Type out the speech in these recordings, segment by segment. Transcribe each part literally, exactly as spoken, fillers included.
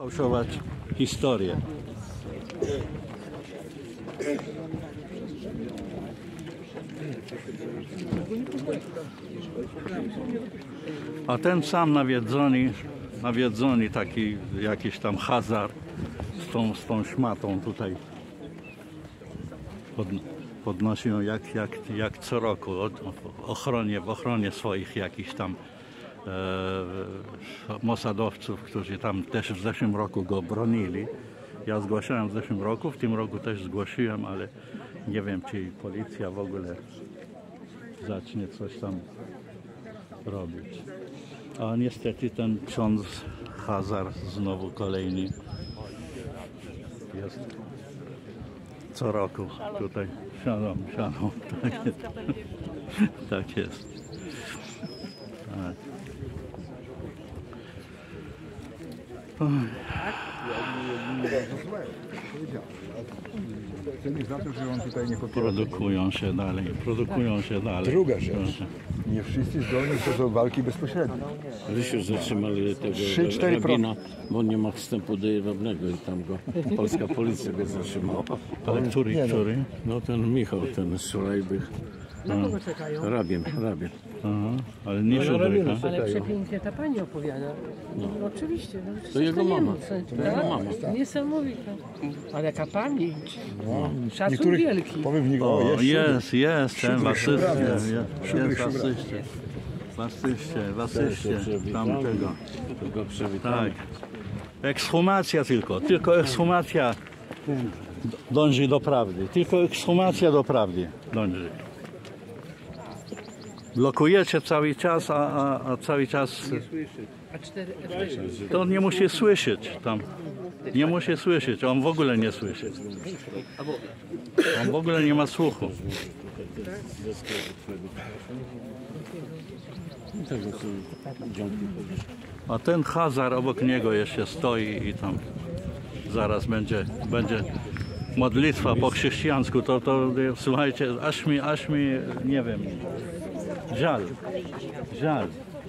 Fałszować historię. A ten sam nawiedzony, nawiedzony taki jakiś tam Hazar z tą, z tą szmatą tutaj pod, podnosi ją jak, jak, jak co roku w ochronie, w ochronie swoich jakichś tam e, mosadowców, którzy tam też w zeszłym roku go bronili. Ja zgłaszałem w zeszłym roku, w tym roku też zgłosiłem, ale nie wiem, czy policja w ogóle zacznie coś tam robić. A niestety ten ksiądz Hazar znowu kolejny jest co roku tutaj. Siadą, siadą. Tak jest. Tak jest. Tak. Produkują się dalej, produkują się dalej. Druga rzecz. Nie wszyscy zdolni są do walki bezpośredniej. Rysiu zatrzymali tego rabina, bo on nie ma wstępu do jedwabnego i tam go polska policja go zatrzymała. Ale który, Nie, no. który? No ten Michał, ten Szulajbych. Na kogo czekają? Rabin, rabin. Aha, ale nie Szudryka. Ale przepięknie ta pani opowiada. No, oczywiście. No, To jego mama. To jego mama. Niesamowita. Ale jaka pamięć. No, Szacun niektórych wielki. powiem w nich, O, o, jest, jest, ten w asyście, Szudryk, jest, jest w asyście. W asyście, w asyście tamtego. Tylko przywitamy. Tak. Ekshumacja tylko, tylko ekshumacja dąży do prawdy. Tylko ekshumacja do prawdy dąży. Blokujecie cały czas, a, a, a cały czas A cztery, to on nie musi słyszeć tam. Nie musi słyszeć, on w ogóle nie słyszy. On w ogóle nie ma słuchu. A ten Hazar obok niego jeszcze stoi i tam zaraz będzie, będzie modlitwa po chrześcijańsku. To, to słuchajcie, aż mi, aż mi, nie wiem, żal, żal.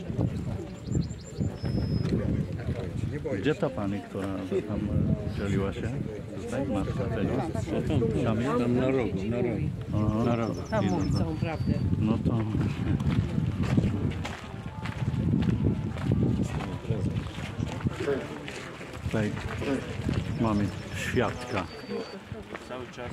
Gdzie ta pani, która tam dzieliła się? Tutaj matka tego? Tam, tam, tam na rogu, na rogu. Aha. Na rogu. tam mówi całą prawdę. No to... Tutaj mamy świadka. Cały czas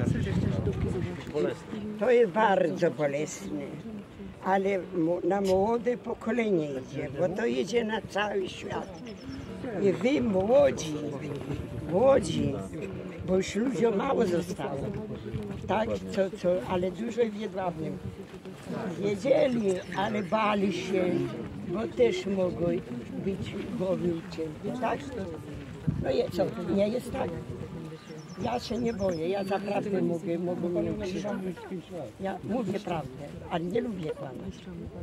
To jest bardzo bolesne, ale na młode pokolenie idzie, bo to idzie na cały świat. I wy młodzi, młodzi, bo już ludziom mało zostało, tak, co, co, ale dużo wiedłabnym. Wiedzieli, ale bali się, bo też mogły być głowy ucięte, tak? No i co, nie jest tak? Ja się nie boję, ja naprawdę mówię, mogę mnie ukrzyżować. Ja mówię prawdę, ale nie lubię kłamać.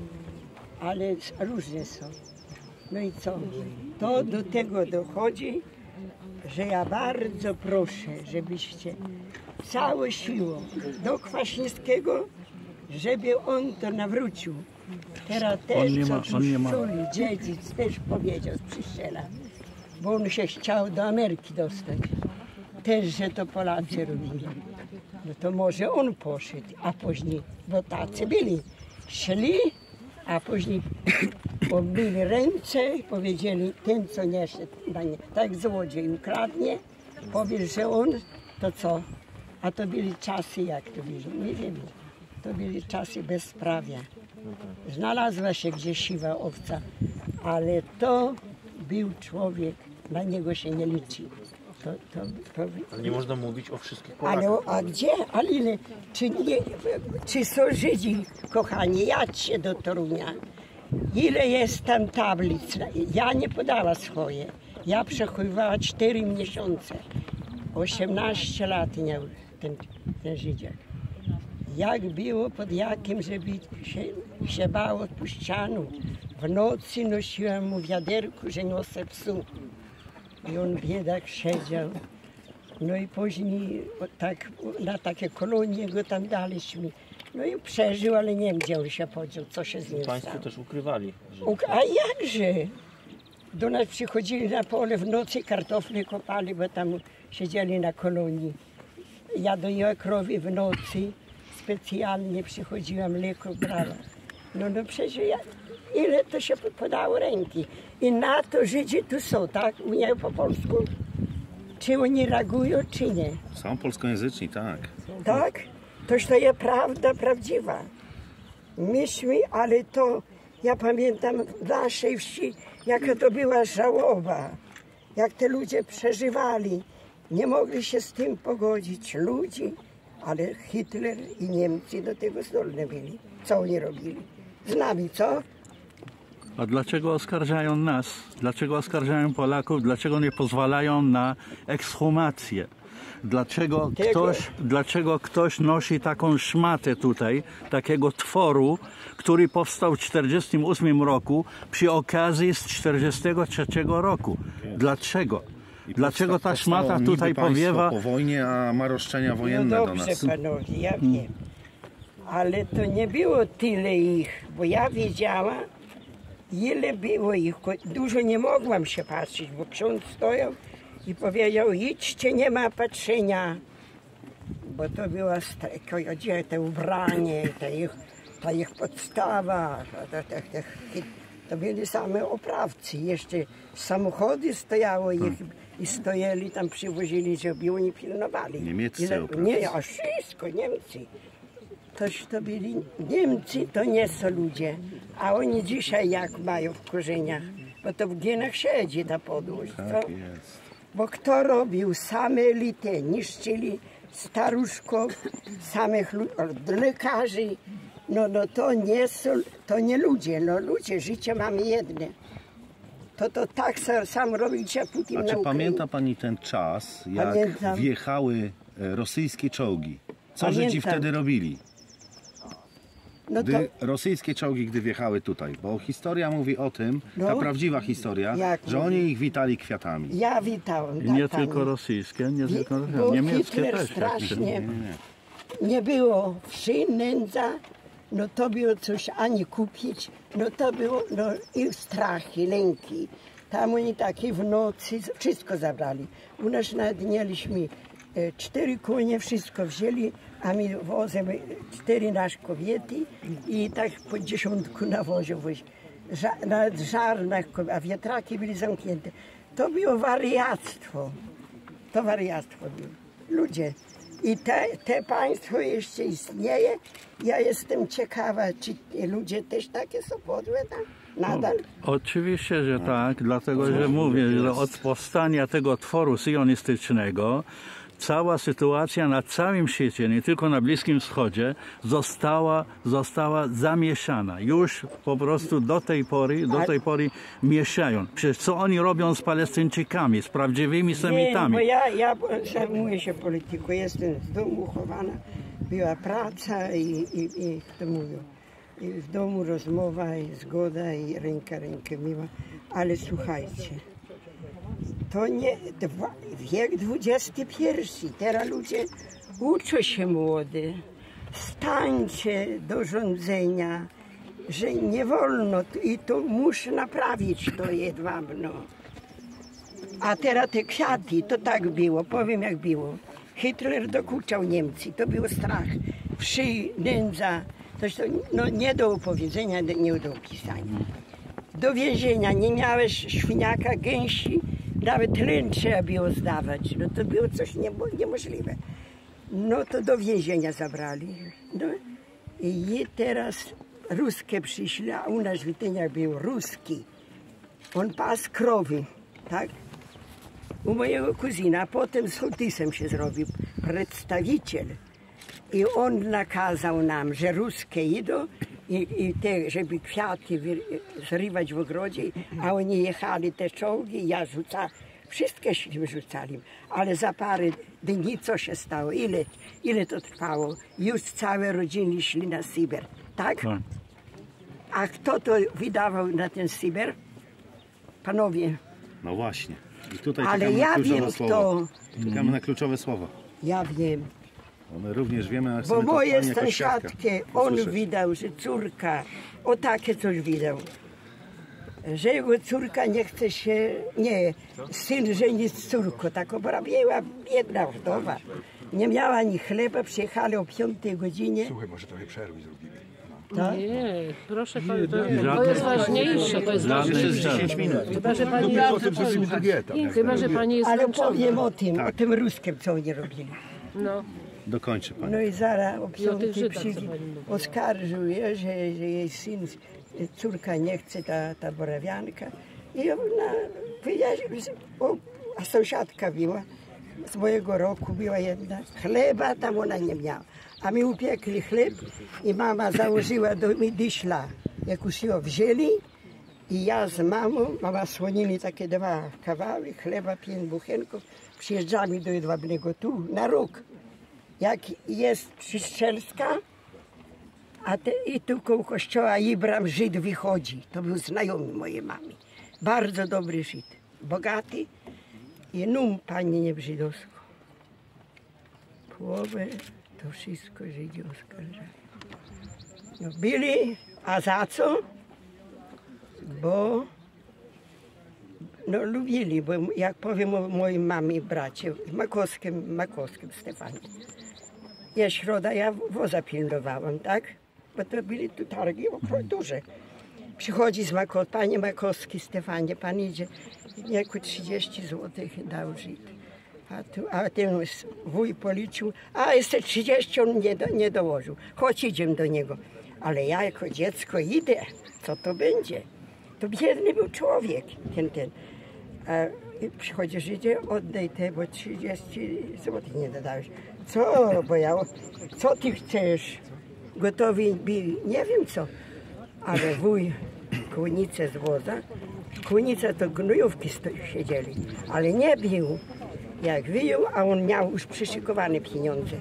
Ale różne są. No i co? To do tego dochodzi, że ja bardzo proszę, żebyście całą siłą do Kwaśniewskiego, żeby on to nawrócił. Teraz też, nie co ma- on nie ma. Czuli, dziedzic też powiedział z Przyszczela, bo on się chciał do Ameryki dostać. Też, że to Polacy robili. No to może on poszedł, a później, bo tacy byli, szli, a później obili ręce i powiedzieli, ten co nie szedł, tak złodziej ukradnie, powiesz, że on, to co? A to byli czasy, jak to byli, nie wiem, to byli czasy bezprawia. Znalazła się gdzieś siwa owca, ale to był człowiek, na niego się nie liczy. To, to, to, Ale nie można mówić o wszystkich Polakach. ale a gdzie? Ale ile? Czy, nie, czy są Żydzi, kochani? Jadźcie do Torunia. Ile jest tam tablic? Ja nie podała swoje. Ja przechowywała cztery miesiące. osiemnaście lat miał ten, ten Żydziak. Jak było pod jakim, żeby się, się bało po ścianu. W nocy nosiłam mu wiaderku, że niosę psu. I on biedak siedział. No i później tak, na takie kolonie go tam daliśmy. No i przeżył, ale nie wiem, gdzie on się podział, co się z nim Państwo stało. też ukrywali. Że... Uk- A jakże? Do nas przychodzili na pole w nocy, kartofle kopali, bo tam siedzieli na kolonii. Ja dojęła krowy w nocy, specjalnie przychodziłam, mleko brała. No, no przecież ja, ile to się podało ręki. I na to Żydzi tu są, tak? Umieją po polsku? Czy oni reagują, czy nie? Są polskojęzyczni, tak. Tak? Toż to jest prawda prawdziwa. Myśmy, ale to, ja pamiętam w naszej wsi, jaka to była żałoba. Jak te ludzie przeżywali. Nie mogli się z tym pogodzić. Ludzi, ale Hitler i Niemcy do tego zdolni byli. Co oni robili? Z nami, co? A dlaczego oskarżają nas? Dlaczego oskarżają Polaków? Dlaczego nie pozwalają na ekshumację? Dlaczego ktoś, dlaczego ktoś nosi taką szmatę tutaj, takiego tworu, który powstał w tysiąc dziewięćset czterdziestym ósmym roku przy okazji z czterdziestego trzeciego roku? Dlaczego? Dlaczego ta szmata tutaj powiewa? Po wojnie, a ma roszczenia wojenne no do dobrze, nas. panowie, ja wiem. Ale to nie było tyle ich, bo ja wiedziałam, ile było ich. Dużo nie mogłam się patrzeć, bo ksiądz stojął i powiedział, idźcie, nie ma patrzenia. Bo to było gdzie te ubranie, ta ich, ta ich podstawa, to, to, to, to byli same oprawcy. Jeszcze samochody stojały ich i stojeli tam, przywozili, żeby oni pilnowali. Niemieccy Ile, oprawcy. Nie, a wszystko Niemcy. Toż to byli Niemcy, to nie są ludzie. A oni dzisiaj jak mają w korzeniach? Bo to w genach siedzi ta podłość. Tak co? jest. Bo kto robił? Same elity, niszczyli staruszków, samych lekarzy. No, no to nie są, to nie ludzie, no ludzie, życie mamy jedne. To to tak sam robić, jak Putin A na czy Ukrainie. pamięta pani ten czas, jak Pamiętam. wjechały e, rosyjskie czołgi? Co Pamiętam. Żydzi wtedy robili? No to, Gdy rosyjskie czołgi, gdy wjechały tutaj, bo historia mówi o tym, No. ta prawdziwa historia, Jak że mówi? oni ich witali kwiatami. ja witałem. I tak, nie pani. tylko rosyjskie, nie Wie- tylko bo niemieckie Hitler też. strasznie nie było wsi, nędza, no to było coś ani kupić, no to było no, i strachy, lęki. Tam oni takie w nocy wszystko zabrali. U nas nawet mieliśmy e, cztery konie, wszystko wzięli, a my wozem cztery nasze kobiety i tak po dziesiątku na wozie wozi. Ża, nawet żarnach, a wiatraki byli zamknięte. To było wariactwo. To wariactwo było. Ludzie. I te, te państwo jeszcze istnieje. Ja jestem ciekawa, czy ludzie też takie są podłe tam? Nadal? Oczywiście, że tak, dlatego że mówię, że od powstania tego tworu sionistycznego cała sytuacja na całym świecie, nie tylko na Bliskim Wschodzie, została, została zamieszana. Już po prostu do tej pory, do tej pory mieszają. Przecież co oni robią z Palestyńczykami, z prawdziwymi Nie, Semitami? bo ja, ja zajmuję się polityką, jestem z domu uchowana. Była praca i, i, i to mówią. I w domu rozmowa i zgoda i ręka rękę miła. Ale słuchajcie, to nie dwa, wiek dwudziesty pierwszy. Teraz ludzie uczą się młody. Stańcie do rządzenia, że nie wolno i to muszę naprawić to jedwabno. A teraz te kwiaty, to tak było, powiem jak było. Hitler dokuczał Niemcy, to był strach. Wsi, nędza, to, no, nie do opowiedzenia, nie do opisania. Do więzienia nie miałeś świniaka, gęsi, nawet tlen trzeba było zdawać. No to było coś nie, niemożliwe. No to do więzienia zabrali. No i teraz ruskie przyszli, a u nas w Wityniach był ruski. On pas krowy, tak? U mojego kuzyna, a potem z sołtysem się zrobił przedstawiciel. I on nakazał nam, że ruskie idą i, i te, żeby kwiaty wy, zrywać w ogrodzie, a oni jechali te czołgi, ja rzucałem, wszystkie się wyrzucali, ale za parę dni co się stało, ile, ile to trwało, już całe rodziny szli na Syber, tak? Tak. A kto to wydawał na ten Syber? Panowie. No właśnie. I tutaj Ale czekamy ja na kluczowe wiem, słowa. kto. Czekamy na kluczowe słowa. Ja wiem. Bo my również wiemy, jak Bo chcemy to moje pani jako sąsiadki, świadka on usłyszeć. widział, że córka o takie coś widział. że jego córka nie chce się, nie, syn żeni z córką, tak obrabiała biedna wdowa. Nie miała ani chleba, przyjechali o piątej godzinie. Słuchaj, może trochę przerwy zrobimy. Tak? Nie, proszę pani, to, to jest ważniejsze, to jest ważniejsze. dziesięć minut. Chyba, że pani Mówię jest, o tym, co jest dieta. chyba, że pani jest Ale zmęczona. powiem o tym, o tym ruskim, co oni robili. No, Dokończy pani. No i zaraz o tych piątej Żydach, co przyjdzie, pani mówi. oskarżuje, że, że jej syn, córka nie chce, ta, ta borawianka. I ona wyjaśniła, o, a sąsiadka biła, z mojego roku była jedna, chleba tam ona nie miała. A my upiekli chleb i mama założyła do mi dyszla. Jak już ją wzięli i ja z mamą, mama słonili takie dwa kawały chleba, pięć buchenków, przyjeżdżamy do Jedwabnego tu na rok. Jak jest Strzelska, a te, i tu koło kościoła Ibram Żyd wychodzi. To był znajomy mojej mamy. Bardzo dobry Żyd, bogaty i num pani nie żydowsko. Połowę to wszystko Żydzi oskarżali. No byli, a za co? Bo no lubili, bo jak powiem o mojej mamie i bracie, Makowskim, Makowskim Stefanie. Ja środa, ja woza pilnowałam, tak? Bo to byli tu targi duże. Przychodzi z Mako, panie Makowski Stefanie, pan idzie, jako trzydzieści złotych dał Żyd. A, tu, a ten wuj policzył, a jeszcze trzydzieści on nie, do, nie dołożył. Chodź, idziemy do niego. Ale ja jako dziecko idę, co to będzie? To biedny był człowiek, ten, ten. A przychodzi Żydzie, oddaj te, bo trzydzieści złotych nie dodałeś. Co, bo ja, co ty chcesz? Gotowi byli, nie wiem co. Ale wuj kłonicę z woza, kłonica to gnojówki siedzieli, ale nie bił. Jak wyjął, a on miał już przyszykowane pieniądze.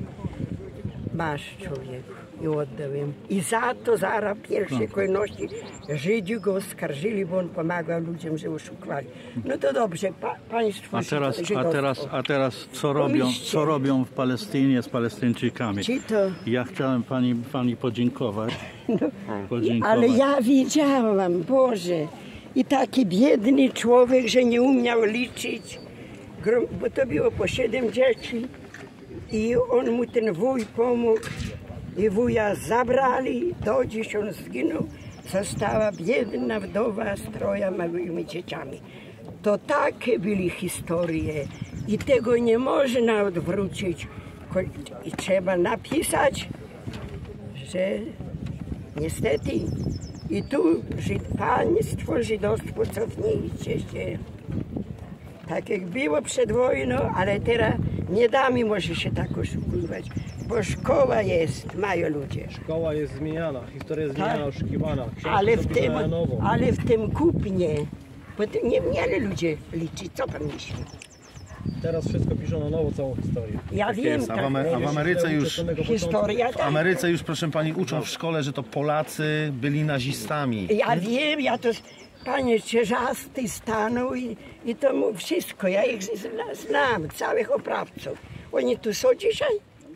Masz, człowieku, i oddał im. I za to zaraz w pierwszej kolejności Żydzi go oskarżyli, bo on pomagał ludziom, że oszukowali. No to dobrze, pa, państwo A teraz, a żydowstwo. teraz, a teraz co robią, Pomyślcie. co robią w Palestynie z Palestyńczykami? Czy to... Ja chciałem pani, pani podziękować. podziękować. Ale ja widziałam, Boże, i taki biedny człowiek, że nie umiał liczyć, bo to było po siedem dzieci i on mu ten wuj pomógł i wuja zabrali, do dziś on zginął, została biedna wdowa z trojema małymi dzieciami. To takie były historie i tego nie można odwrócić. I trzeba napisać, że niestety i tu Żyd, państwo żydostwo cofnijcie się. Tak jak było przed wojną, ale teraz nie damy może się tak oszukiwać, bo szkoła jest, mają ludzie. Szkoła jest zmieniana, historia jest zmieniana, Tak. oszukiwana. Książki Ale są w, pisane tym, na nowo. ale w tym kupnie, bo to nie mieli ludzie liczyć, co pan myśli? Teraz wszystko piszą na nowo, całą historię. Ja wiem, jest, a w tak, Amery- a w Ameryce już- historia W tak. Ameryce już, proszę pani, uczą w szkole, że to Polacy byli nazistami. Ja wiem, ja to, panie Czerzasty stanął i, i to mu wszystko, ja ich zna, znam, całych oprawców. Oni tu są dzisiaj?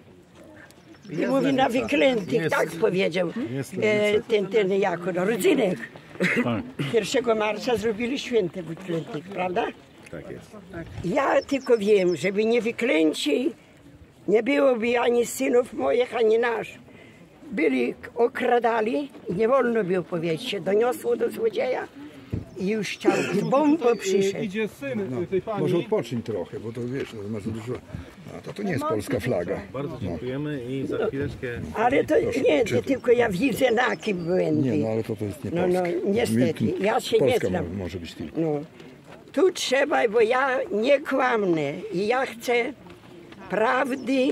I mówi na wyklętych, Jest. tak powiedział Jest e, ten, ten jako no, rodzynek. Tak. pierwszego marca zrobili święte wyklętych, prawda? Tak jest. Ja tylko wiem, żeby nie wyklęci, nie byłoby ani synów moich, ani nasz. Byli okradali i nie wolno było powiedzieć, się doniosło do złodzieja i już chciał z bombą przyszedł. Idzie syn No, tej pani. może odpocznij trochę, bo to wiesz, no, masz za dużo. A to, to nie jest polska flaga. Bardzo dziękujemy i za chwileczkę... Ale to nie, to tylko ja widzę na kim byłem. Nie, no ale to, to jest nie No, no, polska. niestety, Mi- ja się Polska nie znam. mo- może być tylko. No. Tu trzeba, bo ja nie kłamnę i ja chcę prawdy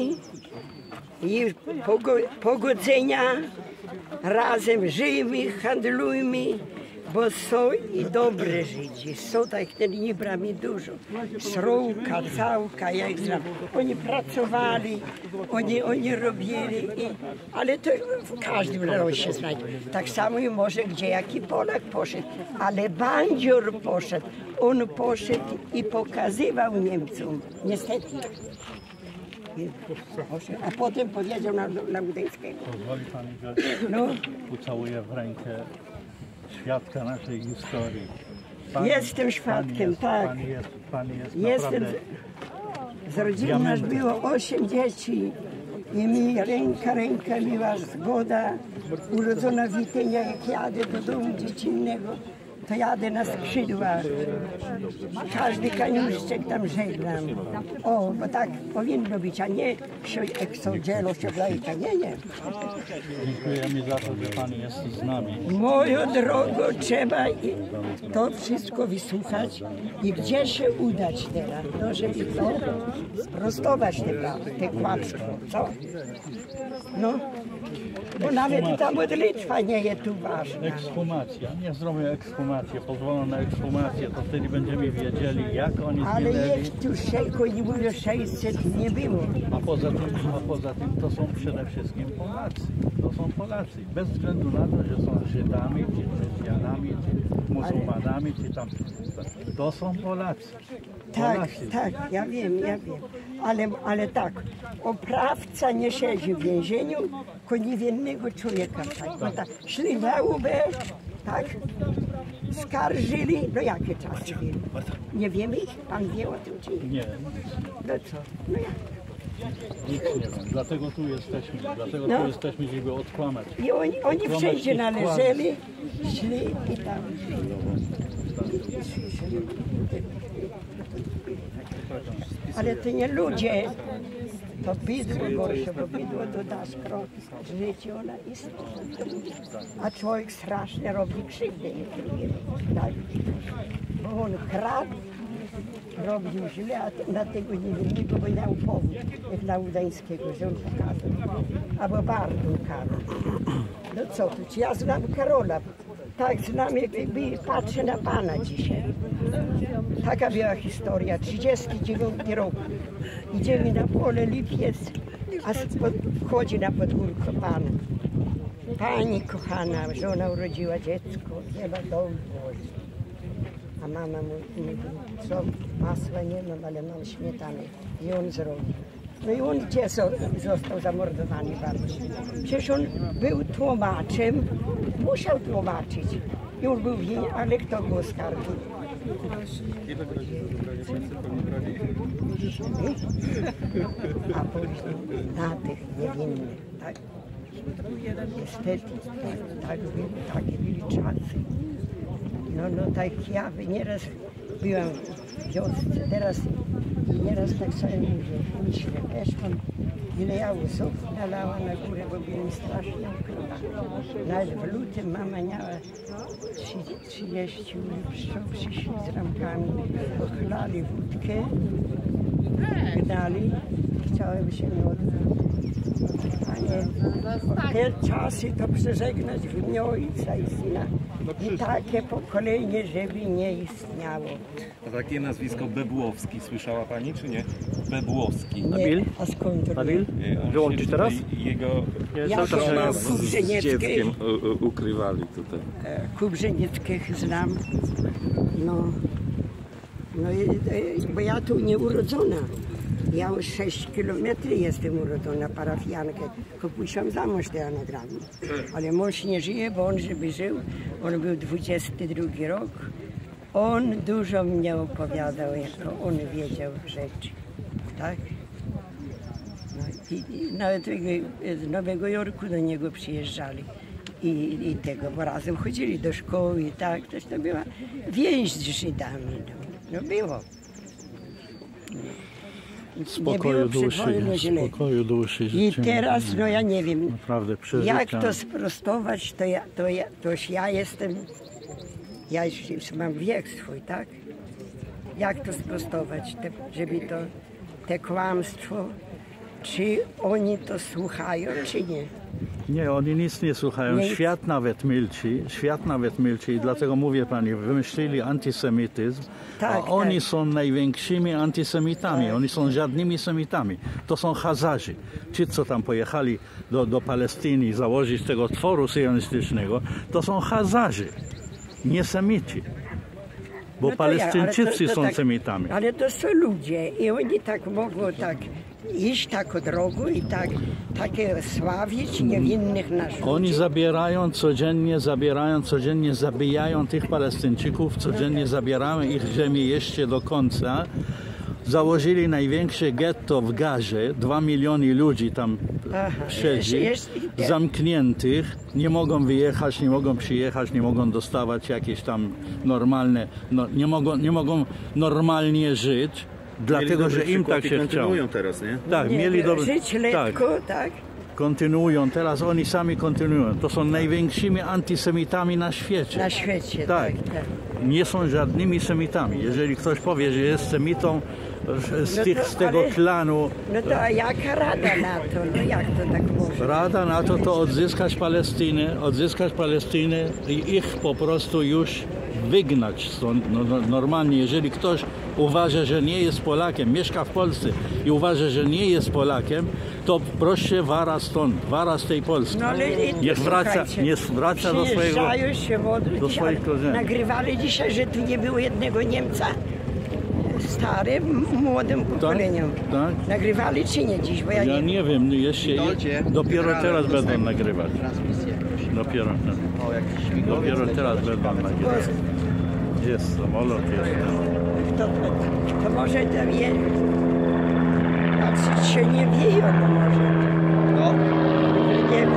i pogo- pogodzenia. Razem żyjmy, handlujmy, bo są i dobre Żydzi. Są tak ten Ibram i dużo. Srołka, całka, ja ich znam. Oni pracowali, oni, oni robili, i, ale to w każdym narodzie się znajdzie. Tak samo i może gdzie jaki Polak poszedł, ale bandzior poszedł. On poszedł i pokazywał Niemcom. Niestety. A potem powiedział na, na Gdańskiego. Pozwoli pani, że No, ucałuję w rękę świadka naszej historii. Pan, Jestem świadkiem, pan jest, tak. Pan jest, pan jest Jestem. naprawdę... Z rodziny nas było osiem dzieci i mi ręka, ręka miła zgoda. Urodzona w Witynia, jak jadę do domu dziecinnego, to jadę na skrzydłach. Każdy kaniuszczek tam żegnam. O, bo tak powinno być, a nie jak są dzielo, się wlejka. Nie, nie. Dziękujemy za to, że Pan jest z nami. Moją drogą trzeba i to wszystko wysłuchać i gdzie się udać teraz, no żeby to sprostować te, te kłamstwo, co? No, bo nawet ta modlitwa nie jest tu ważna. Ekshumacja. Nie zrobię ekshumację, pozwolą na ekshumację, to wtedy będziemy wiedzieli, jak oni Ale zginęli. jak tu szejko nie mówię sześćset nie było. A poza tym, a poza tym to są przede wszystkim Polacy. To są Polacy. Bez względu na to, że są Żydami, czy chrześcijanami, czy muzułmanami, czy tam. To są Polacy. Tak, Polacy. tak, ja wiem, ja wiem. Ale, ale tak, oprawca nie siedzi w więzieniu, tylko niewinnego człowieka. Tak, bo tak, szli na łbę, tak, skarżyli, no jakie czasy były? Nie wiemy, pan wie o tym, czy nie? Nie, No co, no jak? nic nie wiem. Dlatego tu jesteśmy. Dlatego No. tu jesteśmy, żeby odkłamać. I oni, oni Kłamać wszędzie i należeli, szli i tam. Ale to nie ludzie, to bydło gorsze, bo bydło to da skro, życie ona istnieje. A człowiek strasznie robi krzywdę drugiemu. Tak. Bo on kradł, robił źle, a na tego niewinnego by miał powód, jak na Udańskiego, że on pokazał. Albo Bardą Karol. No co tu, czy ja znam Karola? Tak znam, jakby patrzę na pana dzisiaj. Taka była historia, trzydziesty dziewiąty rok. Idziemy na pole lipiec, a wchodzi na podwórko pan. Pani kochana, żona urodziła dziecko, wzięła dom. A mama mówi, co, masła nie mam, ale mam śmietanę. I on zrobił. No i on gdzie został zamordowany bardzo. Przecież on był tłumaczem, musiał tłumaczyć. I on był winien, ale kto go oskarżył? A później na tych niewinnych, tak? Niestety, tak, tak byli, takie byli czasy. No, no tak ja nieraz byłam w wiosce, teraz nieraz tak sobie mówię, myślę, też mam ile ja łzów nalała na górę, bo byłem strasznie ukryta. Nawet w lutym mama miała trzydzieści łyżków, przyszli z ramkami, pochlali wódkę, gnali, chciałem się nie odwrócić. Panie, te czasy to przeżegnać w imię Ojca i Syna. I takie pokolenie, żeby nie istniało. A takie nazwisko Bebłowski, słyszała pani czy nie? Bebłowski. Nie, a skąd to? Nabil? On Wyłączyć się teraz? tutaj- Jego Ja to znam Kubrzenieckiej, u- ukrywali tutaj. Kubrzenickich znam. No, no i, i- bo ja tu nie urodzona. Ja już sześć kilometrów jestem urodzona, parafiankę. Tylko pójściłam za mąż teraz nad rami. Ale mąż nie żyje, bo on żeby żył, on był dwudziesty drugi rok. On dużo mnie opowiadał, jak on wiedział rzeczy. Tak? No, i, i nawet z Nowego Jorku do niego przyjeżdżali. I, I tego, bo razem chodzili do szkoły i tak. Też to była więź z Żydami. No, no było. Spokoju duszy, spokoju duszy. I życzymy. teraz, no ja nie wiem, Naprawdę przeżycia. jak to sprostować, to ja, to ja, toż ja jestem, ja już, już mam wiek swój, tak? Jak to sprostować, te, żeby to, te kłamstwo, czy oni to słuchają, czy nie? Nie, oni nic nie słuchają. Nie. Świat nawet milczy, świat nawet milczy i dlatego mówię pani, wymyślili antysemityzm, Tak, a oni tak. są największymi antysemitami, oni są żadnymi semitami. To są Hazarzy. Ci, co tam pojechali do, do Palestyny założyć tego tworu syjonistycznego, to są Hazarzy, nie Semici. bo No to ja, ale Palestyńczycy to- to są tak- Semitami. Ale to są ludzie i oni tak mogą tak iść taką drogą i tak takie sławić niewinnych naszych Oni ludzi. zabierają codziennie, zabierają codziennie, zabijają tych Palestyńczyków, codziennie zabierają ich ziemię jeszcze do końca. Założyli największe getto w Gazie, dwa miliony ludzi tam Aha, siedzi, jest- jest- zamkniętych, nie mogą wyjechać, nie mogą przyjechać, nie mogą dostawać jakieś tam normalne, no, nie, mogą, nie mogą normalnie żyć, dlatego że im tak się chciało. kontynuują teraz, nie? Tak, Nie, mieli dobre, żyć tak, lekko, tak? kontynuują, teraz oni sami kontynuują. To są największymi antysemitami na świecie. Na świecie, Tak. tak. tak. Nie są żadnymi semitami. Jeżeli ktoś powie, że jest semitą z, No tych, to- z tego ale- klanu, No to a jaka rada na to? No jak to tak może? rada na to to odzyskać Palestynę, odzyskać Palestynę i ich po prostu już wygnać stąd. No, no, normalnie, jeżeli ktoś uważa, że nie jest Polakiem, mieszka w Polsce i uważa, że nie jest Polakiem, to proszę wara stąd, wara z tej Polski. No ale i- Niech wraca, słuchajcie, niech wraca do swojego... przyjeżdżają się modlić, do swoich ale korzeni. nagrywali dzisiaj, że tu nie było jednego Niemca. Starym, młodym pokoleniom. tak. Nagrywali czy nie dziś? Bo ja, Ja nie nie wiem, jeszcze dopiero teraz będą nagrywać. Dopiero, dopiero teraz będą nagrywać. Gdzie jest samolot? Jest. To, to, to może tam je... Patrzeć się nie wieją, no może. No, Nie wiem.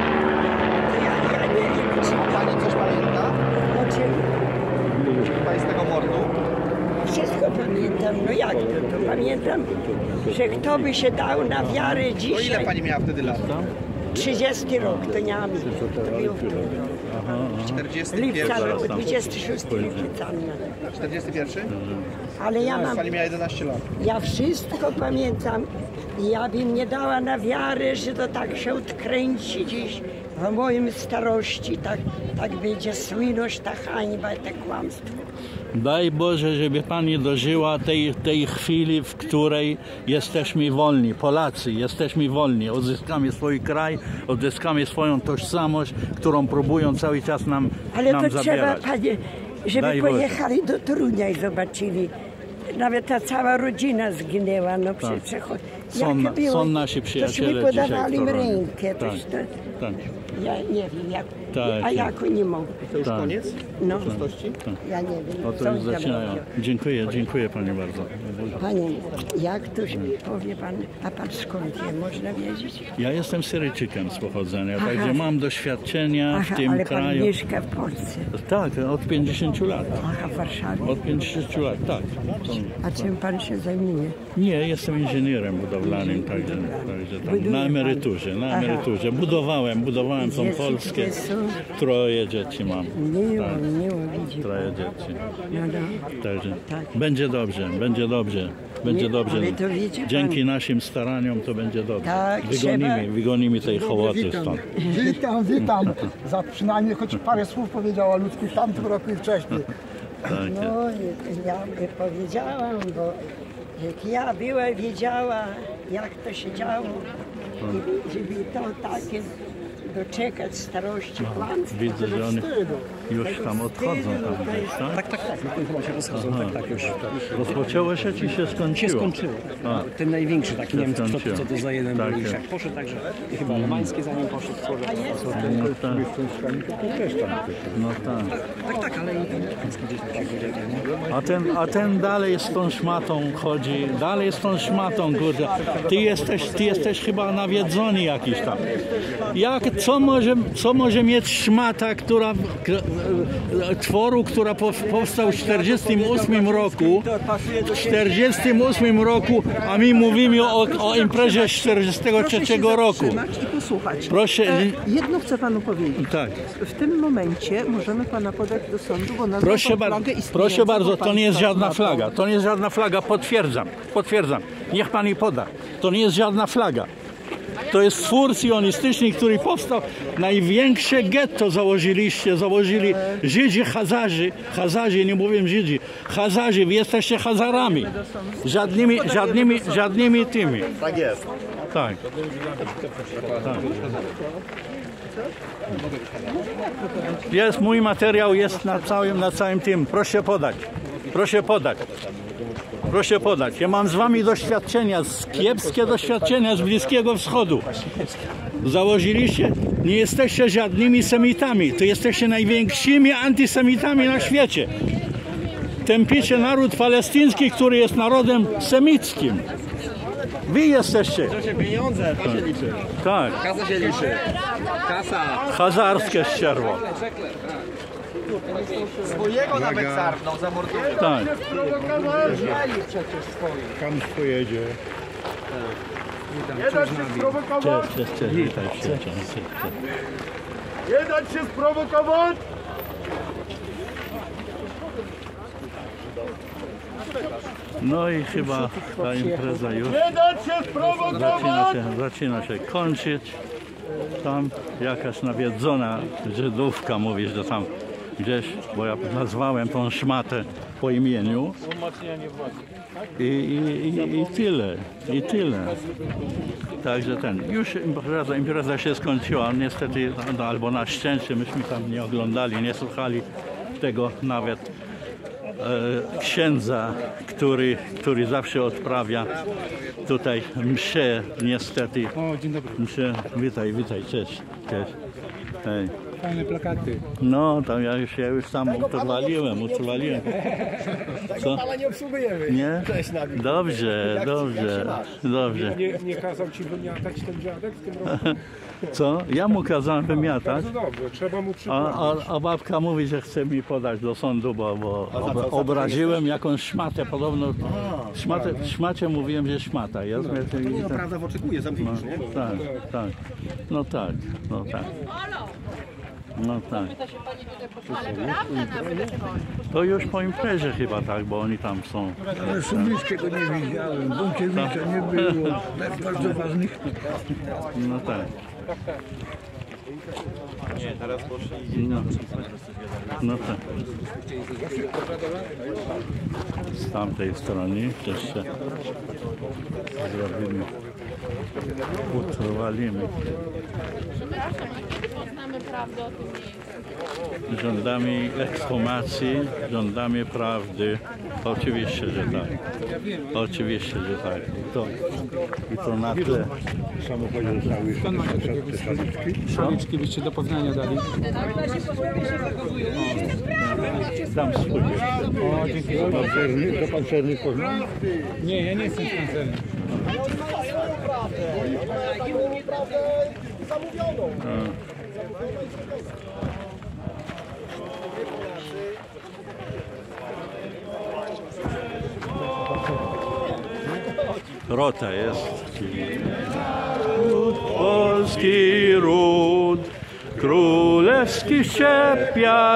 To ja, ja nie wiem, czy... pani coś pamięta? O czym? Chyba z tego mordu. Wszystko pamiętam, no jak to, to pamiętam, że kto by się dał na wiarę O ile dzisiaj, pani miała wtedy lat? trzydziesty rok, to nie mam, to był czterdziesty lipca, pierwszy. dwudziesty szósty lipca, czterdziesty pierwszy? ale ja mam, Pani miała jedenaście lat. ja wszystko pamiętam i ja bym nie dała na wiarę, że to tak się odkręci dziś w moim starości, tak, tak będzie słynąć ta hańba i te kłamstwo. Daj Boże, żeby Pani dożyła tej, tej chwili, w której jesteśmy wolni, Polacy, jesteśmy wolni, odzyskamy swój kraj, odzyskamy swoją tożsamość, którą próbują cały czas nam, Ale nam to trzeba, zabierać. panie, żeby Daj Boże. pojechali do Torunia i zobaczyli. Nawet ta cała rodzina zginęła. No Tak. przecież Są, na, są nasi przyjaciele Tośmy dzisiaj podawali w im Toruniu. rękę. Tak, Toś to, tak, ja nie wiem, jak, Tak, a jak oni mogli? To już tak. koniec? No, Czystości? ja nie wiem. No to co już tam zaczynają. robią. Dziękuję, dziękuję Pani bardzo. Panie, jak to się powie pan, a pan skąd je, można wiedzieć? Ja jestem Syryjczykiem z pochodzenia, Aha. także mam doświadczenia Aha, w tym ale pan kraju. mieszka w Polsce. Tak, od pięćdziesięciu lat. Aha, w Warszawie. Od pięćdziesięciu lat, tak. A czym pan się zajmuje? Nie, jestem inżynierem budowlanym, także, także tam, Buduje na pan. emeryturze, na Aha. emeryturze. Budowałem, budowałem tą Dzieci Polskę. tutaj są? Troje dzieci mam. Miło, Tak. miło widzi. Troje dzieci. No, no. Także Tak. będzie dobrze, będzie dobrze, będzie Nie, dobrze. ale to wiecie pan- Dzięki naszym staraniom to będzie dobrze. Tak, wygonimy, trzeba- wygonimy tej hołoty stąd. Witam, witam. Za przynajmniej choć parę słów powiedziała ludzku w tamtym roku i wcześniej. Tak, No, ja by powiedziałam, bo jak ja była, wiedziała, jak to się działo, i żeby to takie doczekać starości kłamstwa. Widzę, że oni już tam odchodzą tam gdzieś, tak? Tak, tak, tak. No, chyba się rozchodzą, tak, tak już. Rozpoczęło się czy się skończyło? Się skończyło. A. Ten największy taki, nie wiem co, skończyło. co to za jeden Tak, był, już tak. jak poszedł, także i chyba alemański za nim poszedł. No tak, no tak. Tak, tak, ale i ten japoński gdzieś tak będzie, nie? A ten, a ten dalej z tą szmatą chodzi, dalej z tą szmatą, kurde. Ty jesteś, ty jesteś chyba nawiedzony jakiś tam. Jak, co może, co może mieć szmata, która, k- tworu, która pow- powstał w czterdziestym ósmym roku, w czterdziestym ósmym roku, a my mówimy o, o imprezie z czterdziestego trzeciego roku. I posłuchać. Proszę, E, jedno chcę panu powiedzieć. tak. W tym momencie możemy pana podać do sądu, bo nazwał Proszę, pan bar flagę istniejącą proszę bardzo, to nie jest państwa żadna NATO. flaga. To nie jest żadna flaga, potwierdzam. Potwierdzam. Niech pan jej poda. To nie jest żadna flaga. To jest twór sionistyczny, który powstał. Największe getto założyliście, założyli Żydzi, Hazarzy. Hazarzy, nie mówię Żydzi. Hazarzy, wy jesteście Hazarami. Żadnymi, żadnymi, żadnymi tymi. Tak jest. Tak. tak. Jest mój materiał, jest na całym, na całym tym. Proszę podać. Proszę podać. Proszę podać. Ja mam z wami doświadczenia, kiepskie doświadczenia z Bliskiego Wschodu. Założyliście? Nie jesteście żadnymi semitami. To jesteście największymi antysemitami na świecie. Tępicie naród palestyński, który jest narodem semickim. Wy jesteście. Pieniądze, to się liczy. Tak. Kasa się liczy. Kasa. Hazarskie ścierwo. Swojego nawet sarpnął, zamorduje. Tak. Kam pojedzie. Nie dać się sprowokować! Cześć, cześć, cześć. Witaj, cześć, cześć, cześć. Nie dać się sprowokować! No i chyba ta impreza już Nie dać się zaczyna sprowokować! się, zaczyna się kończyć. Tam jakaś nawiedzona Żydówka mówi, że tam gdzieś, bo ja nazwałem tą szmatę po imieniu. I, i, i, i tyle, i tyle. Także ten, już impreza, impreza się skończyła, niestety, no, albo na szczęście, myśmy tam nie oglądali, nie słuchali tego nawet e, księdza, który, który zawsze odprawia tutaj mszę, niestety. O, dzień dobry. Mszę, witaj, witaj, cześć, cześć. Hej. Fajne plakaty. No, to ja już, ja już tam utrwaliłem, utrwaliłem. Co? Ale nie obsługujemy. Nie? Cześć, Nabi. Dobrze, dobrze, dobrze. Nie, nie kazał ci wymiatać ten dziadek w tym roku? Co? Ja mu kazałem wymiatać, Bardzo dobrze, trzeba mu a, przypomnieć. a, a babka mówi, że chce mi podać do sądu, bo, bo ob, obraziłem jakąś szmatę, podobno szmatę, szmacie mówiłem, że szmata jest. No, prawda w oczekuje, zamknięć, nie? Tak, tak, no tak, no tak. No tak. To już po imprezie chyba tak, bo oni tam są. Ale Szumińskiego nie widziałem, Bąkiewicza nie było, bardzo ważnych. No tak. Nie, teraz poszli. No, no tak. Z tamtej strony jeszcze zrobimy, utrwalimy. Żądamy ekshumacji, żądamy prawdy. Oczywiście, że tak. Oczywiście, że tak. I to, i to na tle. W samochodzie zostały jeszcze te szaliczki. Szaliczki byście do Poznania dali. Tam spójrz. O, dziękuję. Pancerny, do pancernych poznał? Nie, ja nie jestem pancerny. Rota jest. Polski ród, królewski szczep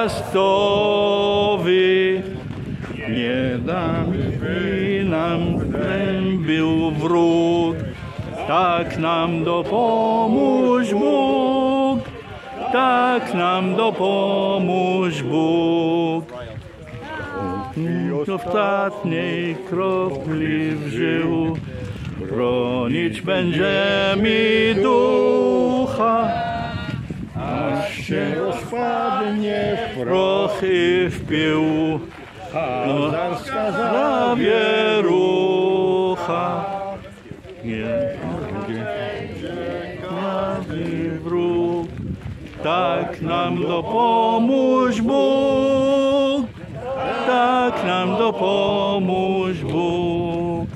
piastowy, nie dam i nam był wróg, tak nam dopomóż Bóg, tak nam dopomóż Bóg. Do ostatniej kropli w żył, bronić będziemy ducha, aż się rozpadnie w prochy w pył, hazarska zawierucha. Nie będzie wróg, tak nam dopomóż Bóg, tak nam dopomóż Bóg.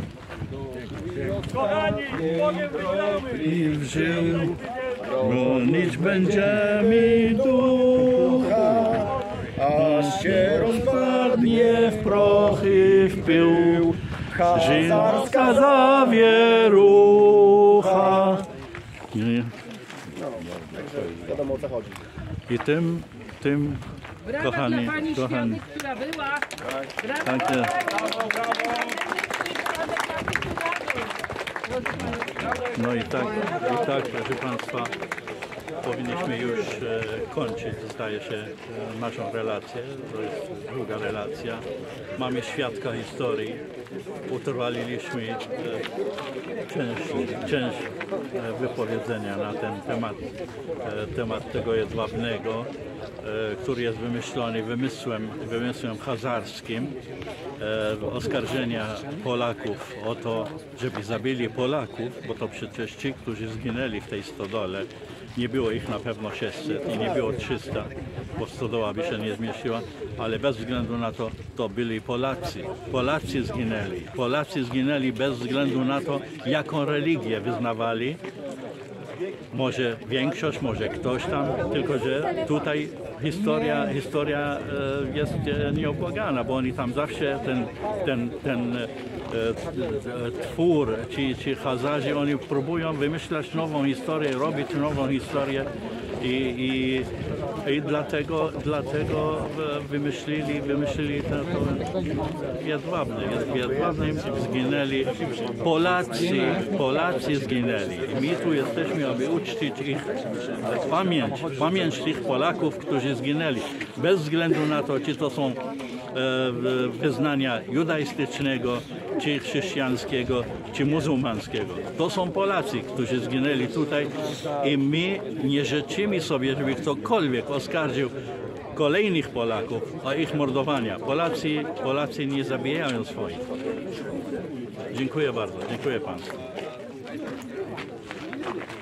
I w żył, bronić będziemy ducha, aż się rozpadnie w prochy w pył, hazarska zawierucha. Nie. Wiadomo o co chodzi. I tym, tym, Brawa kochani, dla pani kochani. Świątek, która była. Brawa. Tak jest. No i tak, i tak, proszę Państwa, powinniśmy już e, kończyć, zdaje się, e, naszą relację. To jest druga relacja. Mamy świadka historii. Utrwaliliśmy e, część, część e, wypowiedzenia na ten temat, e, temat tego jedwabnego. który jest wymyślony wymysłem, wymysłem hazarskim, e, oskarżenia Polaków o to, żeby zabili Polaków, bo to przecież ci, którzy zginęli w tej stodole, nie było ich na pewno sześćset i nie było trzysta, bo stodoła by się nie zmieściła, ale bez względu na to, to byli Polacy. Polacy zginęli. Polacy zginęli bez względu na to, jaką religię wyznawali. Może większość, może ktoś tam, tylko że tutaj historia, historia jest nieubłagana, bo oni tam zawsze ten, ten, ten twór, ci, ci Hazarzy, oni próbują wymyślać nową historię, robić nową historię i, i, i dlatego, dlatego wymyślili, wymyślili to, to jedwabne, jedwabne zginęli, Polacy, Polacy zginęli i my tu jesteśmy, aby uczcić ich pamięć, pamięć tych Polaków, którzy zginęli, bez względu na to, czy to są wyznania judaistycznego, czy chrześcijańskiego, czy muzułmańskiego. To są Polacy, którzy zginęli tutaj i my nie życzymy sobie, żeby ktokolwiek oskarżył kolejnych Polaków o ich mordowania. Polacy, Polacy nie zabijają swoich. Dziękuję bardzo. Dziękuję Państwu.